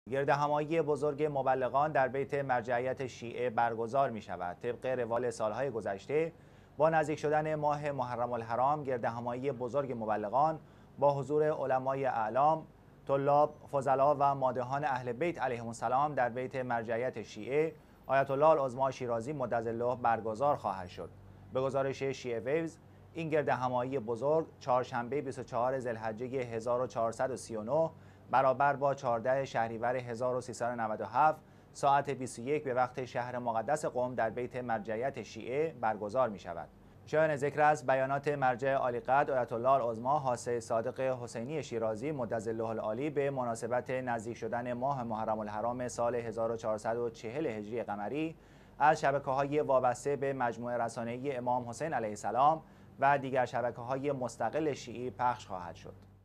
گردهمایی بزرگ مبلغان در بیت مرجعیت شیعه برگزار می شود. طبق روال سالهای گذشته با نزدیک شدن ماه محرم الحرام گردهمایی بزرگ مبلغان با حضور علمای اعلام، طلاب، فضلا و مادحان اهل بیت علیهم السلام در بیت مرجعیت شیعه آیت الله العظمی شیرازی مدظله برگزار خواهد شد. به گزارش شیعه ویوز، این گردهمایی بزرگ چهارشنبه 24 ذوالحجه 1439 برابر با 14 شهریور 1397 ساعت 21 به وقت شهر مقدس قم در بیت مرجعیت شیعه برگزار می شود. شایان ذکر است بیانات مرجع عالیقدر آیت الله العظمی حاسه صادق حسینی شیرازی مدظله العالی به مناسبت نزدیک شدن ماه محرم الحرام سال 1440 هجری قمری از شبکه‌های وابسته به مجموعه رسانه‌ای امام حسین علیه السلام و دیگر شبکه‌های مستقل شیعی پخش خواهد شد.